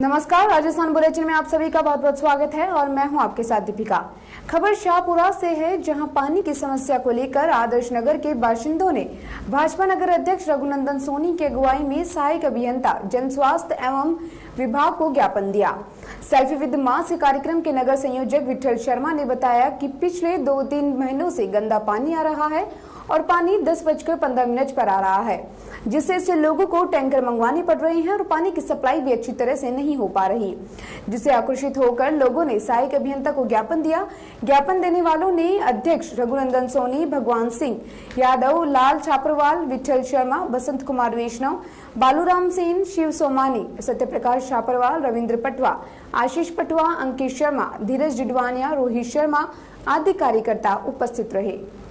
नमस्कार, राजस्थान बुलेटिन में आप सभी का बहुत बहुत स्वागत है और मैं हूं आपके साथ दीपिका। खबर शाहपुरा से है, जहां पानी की समस्या को लेकर आदर्श नगर के बाशिंदों ने भाजपा नगर अध्यक्ष रघुनंदन सोनी की अगुवाई में सहायक अभियंता जन स्वास्थ्य एवं विभाग को ज्ञापन दिया। सेल्फी विद मास्क कार्यक्रम के नगर संयोजक विठल शर्मा ने बताया कि पिछले 2-3 महीनों से गंदा पानी आ रहा है और पानी 10:15 पर आ रहा है, जिससे लोगों को टैंकर मंगवाने पड़ रहे हैं और पानी की सप्लाई भी अच्छी तरह से नहीं हो पा रही, जिससे आक्रोशित होकर लोगों ने सहायक अभियंता को ज्ञापन दिया। ज्ञापन देने वालों ने अध्यक्ष रघुनंदन सोनी, भगवान सिंह यादव, लाल छापरवाल, विठल शर्मा, बसंत कुमार वैष्णव, बालूराम सेन, शिव सोमानी, सत्यप्रकाश छापरवाल, रविंद्र पटवा, आशीष पटवा, अंकित शर्मा, धीरज डिडवानिया, रोहित शर्मा आदि कार्यकर्ता उपस्थित रहे।